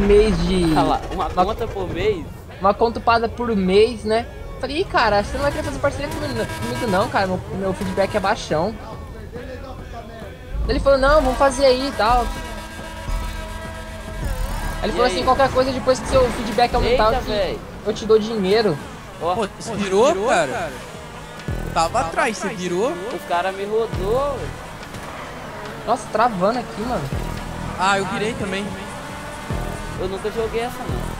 mês de... Olha lá, uma conta por mês? Uma conta upada por mês, né? Falei, ih, cara, você não vai querer fazer parceria comigo não, cara. Meu feedback é baixão. Ele falou, não, vamos fazer aí e tal. Aí ele falou assim, qualquer coisa depois que seu feedback aumentar, eu te dou dinheiro. Pô, você virou, cara? Tava atrás, você virou? Os caras me rodou. Nossa, travando aqui, mano. Ah, eu virei também. Eu nunca joguei essa, não.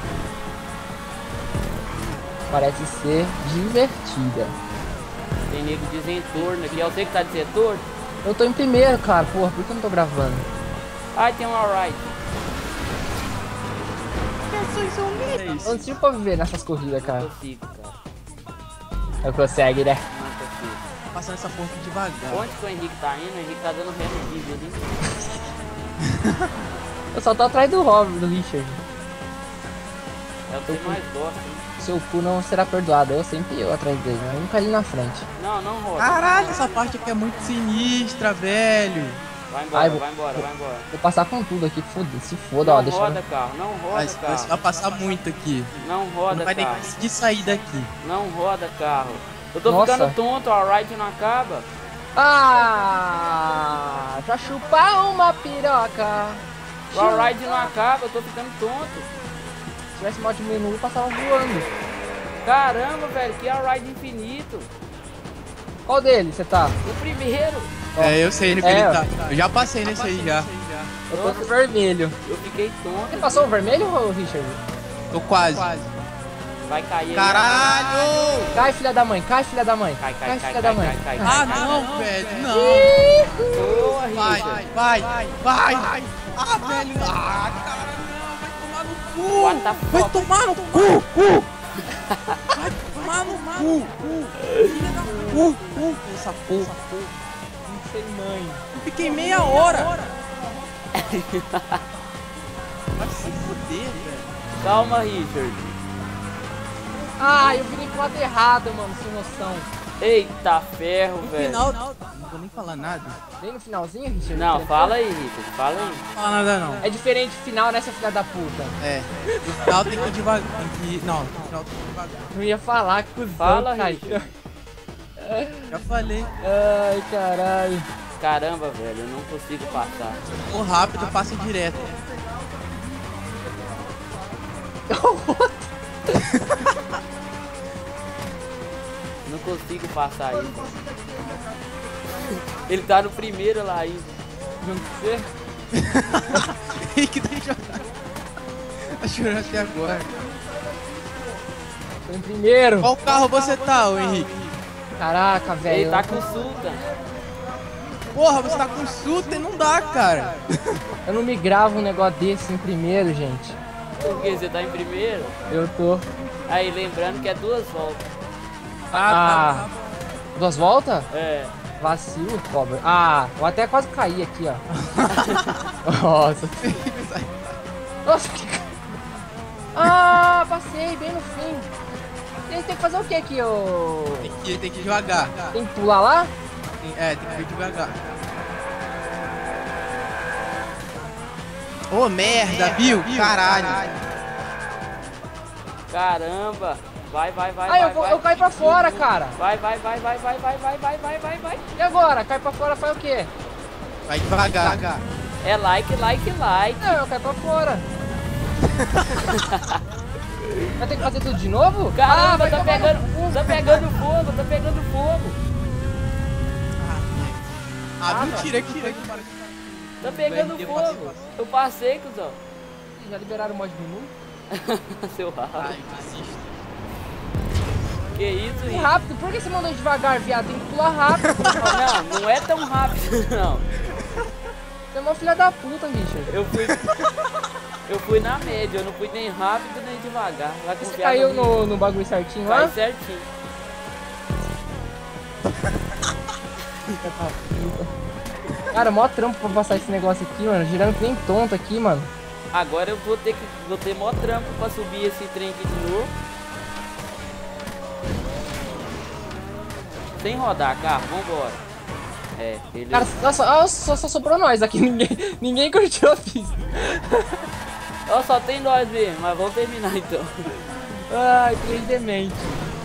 Parece ser divertida. Tem nego desentorno aqui. É você que tá desentorno? Eu tô em primeiro, cara. Porra, por que eu não tô gravando? Ai, tem um alright. Eu não consigo pra viver nessas corridas, cara. Não consigo, cara. Eu consegue, né? Não consigo. Passando essa porta devagar. Onde que o Henrique tá indo? O Henrique tá dando ré no vídeo ali. Eu só tô atrás do Robert, do Richard. É o que você mais gosta, né? Seu cu não será perdoado. Eu sempre atrás dele, eu nunca ali na frente. Não, não roda. Caralho, essa parte aqui é muito sinistra, velho. Vai embora, vai embora, vai embora. Vou passar com tudo aqui, se foda, Não ó. Deixa roda, carro, não roda, carro. Você vai passar muito aqui. Não roda, não vai nem carro. conseguir sair daqui. Não roda, carro. Eu tô Nossa. ficando tonto, a ride não acaba. Ah, pra chupar uma piroca. O ride não acaba, eu tô ficando tonto. Se tivesse modo de menu, eu passava voando. Caramba, velho, que ride infinito. Qual dele você tá? O primeiro. É, eu sei no que ele tá. Eu já passei nesse aí já. Eu tô no vermelho. Eu fiquei tonto. Você passou o vermelho, Richard? Tô quase. Vai cair aí. Caralho! Cai, filha da mãe, cai, filha da mãe. Cai, filha da mãe. Ah, não, velho, não. Boa, Vai, Richard. vai. Ah, velho. Ah, caralho, What the vai fuck? tomar no cu. Vai tomar no cu. Filha da cu. Essa porra. Não sei, mãe. Eu fiquei meia hora. Vai se fuder, velho. Calma, Richard. Ah, eu virei pro lado errado, mano, sem noção. Eita ferro, No velho. final, não vou nem falar nada. Nem no finalzinho, Richard? Não, fala aí, Richard. Fala aí. Não fala nada, não. É diferente o final nessa filha da puta. É. No final tem que ir devagar. Não, no final tem que ir devagar. Não ia falar, que cuzão, Fala, cara. Richard. Já falei. Ai, caralho. Caramba, velho, eu não consigo passar. O rápido passa direto. Não consigo passar aí. Ele tá no primeiro lá ainda. Junto com você? Henrique tá chorando. Tá chorando até agora. Tô em primeiro. Qual carro você tá, ô Henrique? Caraca, velho. Ele tá com Sultan. Porra, você tá com Sultan, não dá, cara. Eu não me gravo um negócio desse em primeiro, gente. Por que você tá em primeiro? Eu tô. Aí, lembrando que é 2 voltas. Ah, 2 voltas? É. Vacilo, cobra. Ah, eu até quase caí aqui, ó. Nossa. Nossa, que... Ah, passei bem no fim. Tem que fazer o que aqui, ô? Tem que ir devagar. Tem que pular lá? Tem que ir devagar. Ô, merda, Bill, caralho. Caramba. Vai. Ah, eu caí pra fora, cara. Vai. E agora? Cai pra fora, faz o quê? Vai devagar. É like. Não, eu caí pra fora. Vai ter que fazer tudo de novo? Caramba, vai tá tomar pegando no cu. fogo. Ah, mentira que foi. Tá pegando Eu fogo. passei. Eu passei, cuzão. Já liberaram o mod menu? Seu rabo. Ai, desisto. Que isso, Que Rick? rápido, por que você mandou devagar, viado? Tem que pular rápido. Não é tão rápido, não. Você é uma filha da puta, Richard. Eu fui na média, eu não fui nem rápido nem devagar. Vai Você confiar caiu no no bagulho certinho Vai lá? certinho. Cara, mó trampo pra passar esse negócio aqui, mano. Girando que nem tonto aqui, mano. Agora eu vou ter mó trampo pra subir esse trem aqui de novo. Sem rodar, carro, vambora. É, beleza. Cara, só sobrou nós aqui. Ninguém curtiu a pista. Ó, só tem nós mesmo, mas vamos terminar então. Ai, trem demente.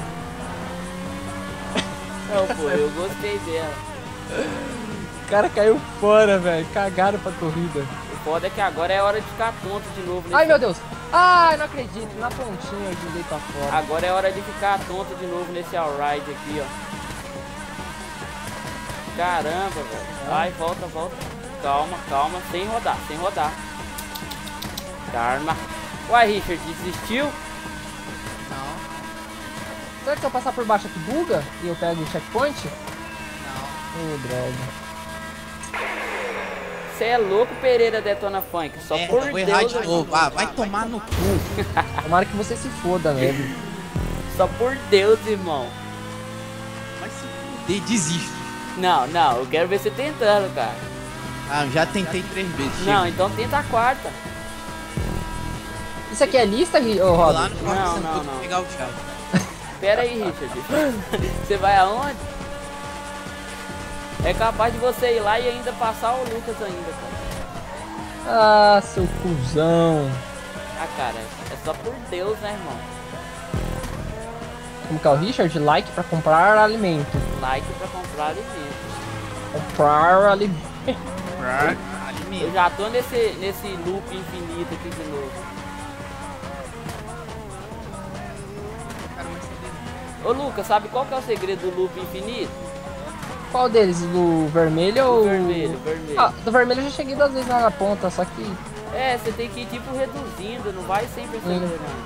Não, pô, eu gostei dela. O cara caiu fora, velho. Cagaram pra corrida. O foda é que agora é hora de ficar tonto de novo. Ai, meu Deus. Ai, não acredito. Na pontinha eu joguei pra fora. Agora é hora de ficar tonto de novo nesse all-ride aqui, ó. Caramba, velho. Vai, volta, volta. Calma, calma. Sem rodar, sem rodar. Calma. Uai, Richard, desistiu? Não, Será que se eu passar por baixo aqui buga e eu pego o checkpoint? não. Ô, droga. Você é louco, Pereira Detona Funk. Só Merda, por eu vou errar Deus. de novo. Ah, vai tomar no cu. Tomara que você se foda, né? Só por Deus, irmão. Vai se fuder, desisto. Não, não, eu quero ver você tentando, cara. Ah, eu já tentei 3 vezes. Não, então tenta a quarta. Isso aqui é lista, ô Chega. Lá Rob? no próximo Não, eu não, vou não. pegar o chave. Pera aí, Richard. Você vai aonde? É capaz de você ir lá e ainda passar o Lucas ainda, cara. Ah, seu cuzão. Ah, cara, é só por Deus, né, irmão? Como que é o Richard? Like pra comprar alimento. Like pra comprar alimento. Comprar alimento. Eu Alimento. já tô nesse loop infinito aqui de novo. Cara, mas cadê? Ô, Lucas, sabe qual que é o segredo do loop infinito? Qual deles? Do vermelho ou... Vermelho, vermelho. Ah, do vermelho eu já cheguei 2 vezes lá na ponta, só que... É, você tem que ir tipo reduzindo, não vai sempre acelerando.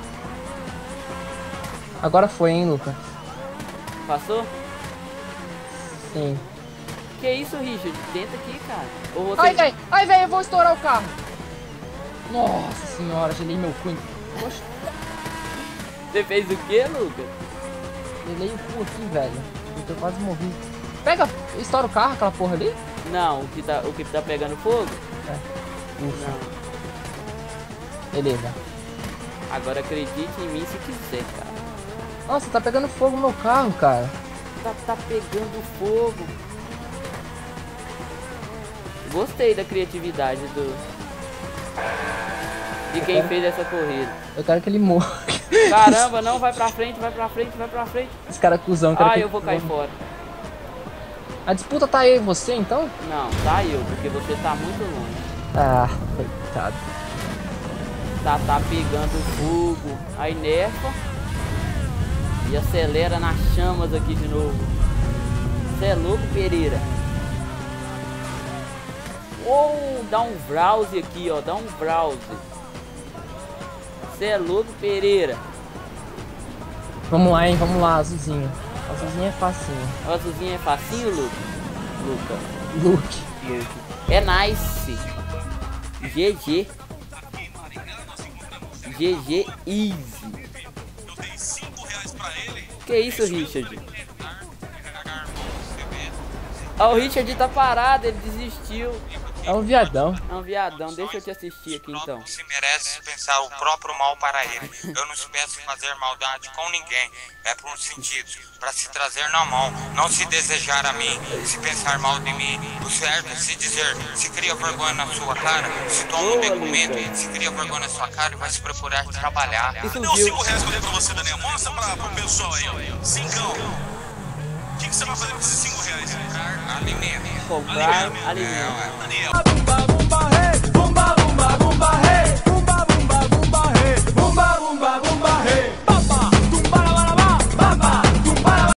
Agora foi, hein, Luca? Passou? Sim. Que isso, Richard? Tenta aqui, cara. Ou você... Ai, velho, eu vou estourar o carro. Nossa senhora, gelei meu cu. Poxa, Você fez o que, Lucas? gelei o cu aqui, velho. Eu tô quase morri. Pega, estoura o carro, aquela porra ali. Não, o que tá pegando fogo? Ufa, Não. beleza. Agora acredite em mim se quiser, cara. Nossa, tá pegando fogo no meu carro, cara. Tá pegando fogo. Gostei da criatividade de quem fez essa corrida. Eu quero que ele morra. Caramba, não, vai pra frente, vai pra frente, vai pra frente. Esse cara é cuzão, quero Ah, que eu ele vou cair morra. fora. A disputa tá eu e você, então? Não, tá eu, porque você tá muito longe. Ah, coitado. Tá pegando fogo. Aí nerfa. E acelera nas chamas aqui de novo. Você é louco, Pereira? Dá um browse aqui, ó. Dá um browse. Você é louco, Pereira? Vamos lá, hein, vamos lá, azulzinho. Azulzinho é facinho. O azulzinho é facinho, Luca? Luke. É nice. GG. GG easy. Que isso, Richard? Ah, o Richard tá parado, ele desistiu. É um viadão. É um viadão, deixa eu te assistir aqui então. Se merece pensar o próprio mal para ele. Eu não se peço fazer maldade com ninguém. É por um sentido, para se trazer na mão. Não se desejar a mim, se pensar mal de mim. O certo é se dizer, se cria vergonha na sua cara, se toma um documento e se cria vergonha na sua cara e vai se procurar trabalhar. Isso Não, viu? 5 reais que eu dei pra você, Daniel. Mostra pro pessoal aí, ó. 5. O que você vai fazer com esses 5 reais? Alimento. Comprar alimento. Daniel,